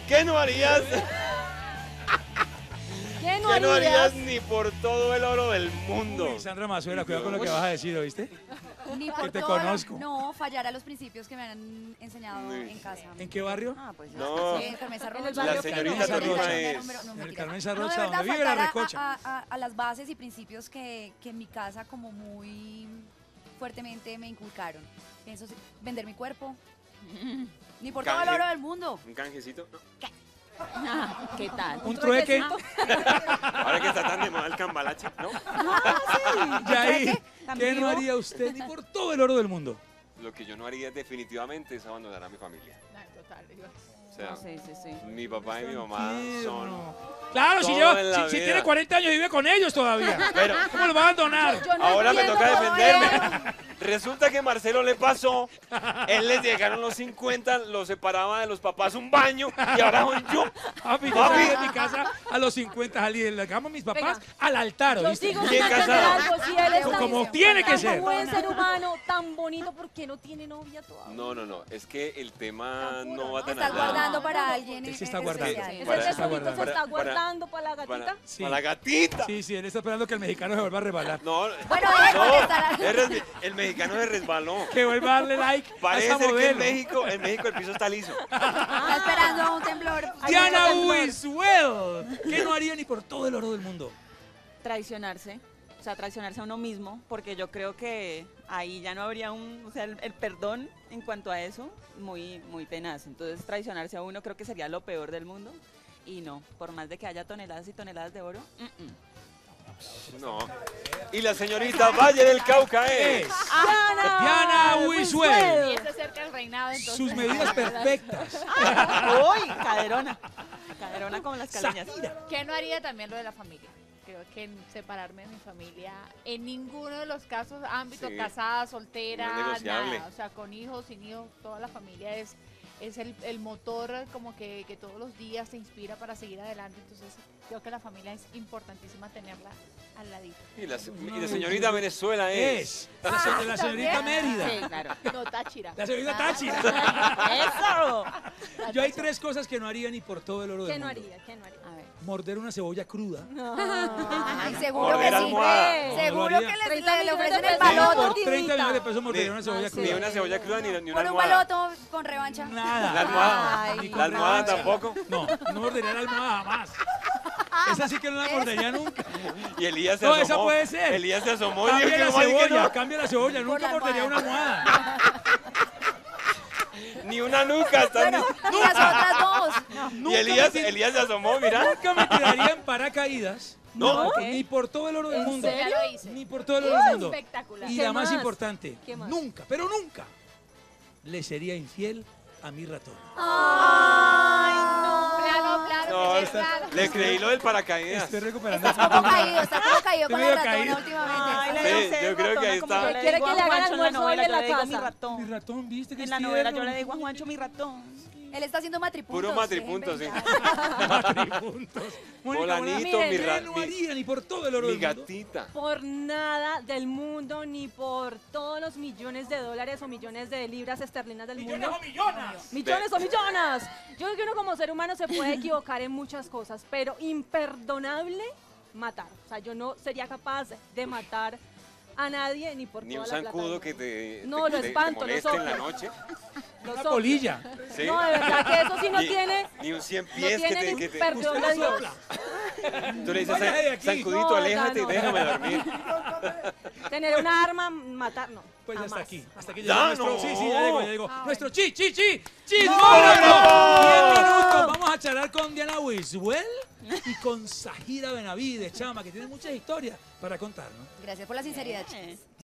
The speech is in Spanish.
¿Qué no harías? ¿Qué ¿Qué no harías ni por todo el oro del mundo? Uy, Sandra Mazuela, cuidado con lo que vas a decir, ¿oíste? Ni por Que te todo, conozco. No, fallar a los principios que me han enseñado en casa. ¿En qué barrio? Ah, pues No. Carmen En Sarrocha. el barrio La señorita Carmen Tolima Sarrocha. es... En el Carmen No, Sarrocha, de donde verdad, vive la faltar recocha. a las bases y principios que en mi casa como muy fuertemente me inculcaron. Pienso vender mi cuerpo. Ni por todo el Canje. oro del mundo. ¿Un canjecito? No. ¿Qué tal? ¿Un trueque? Ahora que está tan de moda el cambalache, ¿no? Yair, ¿qué ¿También? no haría usted ni por todo el oro del mundo? Lo que yo no haría definitivamente es abandonar a mi familia. Total, O sea, Sí. mi papá y mi mamá son... Tierno. Claro, si, todo en la si vida. tiene 40 años y vive con ellos todavía. Pero ¿Cómo lo va a abandonar? Yo no ahora me entiendo toca cómo defenderme. Resulta que Marcelo le pasó, él les llegaron los 50, lo separaba de los papás un baño y ahora soy yo. Papi, yo Papi. salí de mi casa a los 50, salí le dejamos a mis papás Venga. al altar, Yo ¿oíste? sigo Bien sin entender casado. algo. Si él es Como tan, tiene que tan ser. buen ser humano, tan bonito, ¿por qué no tiene novia todavía? No, es que el tema no va tan Estás allá. guardando para alguien. Él se está especial. guardando. Ese Para- tesorito se está para- guardando para la gatita. Para, Sí. para la gatita. Sí, él está esperando que el mexicano se vuelva a resbalar. No, Bueno, deje de no, contestar. el mexicano se resbaló. Que vuelva a darle like a Parece esa ser que modelo. en México el piso está liso. Está esperando un temblor. Diana Ay, no, Wiswell, ¿qué no haría ni por todo el oro del mundo? Traicionarse. O sea, traicionarse a uno mismo, porque yo creo que ahí ya no habría o sea, el perdón en cuanto a eso, muy tenaz. Entonces, traicionarse a uno creo que sería lo peor del mundo. Y no, por más de que haya toneladas y toneladas de oro, No. Y la señorita Valle del Cauca es... Diana Wiswell. Y está cerca del reinado, entonces. Sus medidas perfectas. ¡Uy! Caderona. Caderona como las caleñas. ¿Qué no haría también lo de la familia? Creo que separarme de mi familia en ninguno de los casos, ámbito Sí. casada, soltera, No es negociable. nada. O sea, con hijos, sin hijos, toda la familia es el motor como que todos los días te inspira para seguir adelante. Entonces, creo que la familia es importantísima tenerla al ladito. Y la señorita Venezuela es... La señorita Mérida. Sí, claro. No, Táchira. La señorita Táchira. ¡Eso! Yo hay 3 cosas que no haría ni por todo el oro del ¿Qué no mundo. haría? ¿Qué no haría? A ver. Morder una cebolla cruda. Ay, seguro Morder que sí. almohada. Seguro No, que no le, 30 le ofrecen el millones de baloto. Por Divita. 30 millones de pesos mordería una cebolla sí. Ni cruda. una cebolla cruda ni una Por un almohada. baloto con revancha. Nada. La almohada. Ay, Ni con La almohada revancha. tampoco. No mordería la almohada jamás. Esa sí que no la mordería nunca. Y Elías se No, asomó. esa puede ser. Elías se asomó y dijo Cambia que la no, marica, cebolla, no. cambia la cebolla. Nunca la mordería una almohada. almohada. Ni una nuca. Están... Y las otras dos. Y Elías se asomó, mira. Nunca me tiraría en paracaídas. No. Ni por todo el oro del mundo. Ya lo hice. Ni por todo el oro del mundo. Espectacular. Y ¿Qué la más más? importante, ¿Qué más? nunca, pero nunca, le sería infiel a mi ratón. ¡Ay, no! Plano, No, que es plano. le creí lo del paracaídas. Estoy recuperando. Está como caído, está como caído Estoy con medio la ratona caído. últimamente. Ay, le Sí, dio ser yo creo que ratona, ahí como está. yo le Quiere digo que a le hagan Juancho en la almuerzo hoy novela, en yo la le digo casa. mi Mi ratón. ratón, ¿viste que En es la novela yo tierno? le digo a Juancho mi ratón. Él está haciendo matripuntos. Puro matripuntos, sí. Matripuntos. Mónica, Volanito, Mola, mi ¿qué no haría ni por todo el oro Mi del mundo? gatita. Por nada del mundo, ni por todos los millones de dólares o millones de libras esterlinas del mundo. Millones o millones. Yo creo que uno como ser humano se puede equivocar en muchas cosas, pero imperdonable matar. O sea, yo no sería capaz de matar a nadie ni por Ni toda un la plata zancudo del que mundo. te, No, lo te espanto, lo moleste en la soplo. noche. Lo Una soplo. polilla. ¿Sí? No, de verdad que eso sí no Ni- tiene, Ni un 100 no pies tiene que ni te... perdón de Dios. Tú le dices, Vaya de aquí. zancudito, No, aléjate no, y déjame no. dormir. Tener una arma, matar, no. Pues ya está jamás. aquí. Hasta aquí Ya, llegó nuestro... no. Sí, ya llegó. Ah, Nuestro chismógrafo. ¡No! 10 minutos. Vamos a charlar con Diana Wiswell y con Zahira Benavides, chama, que tiene muchas historias para contarnos. Gracias por la sinceridad, chicos.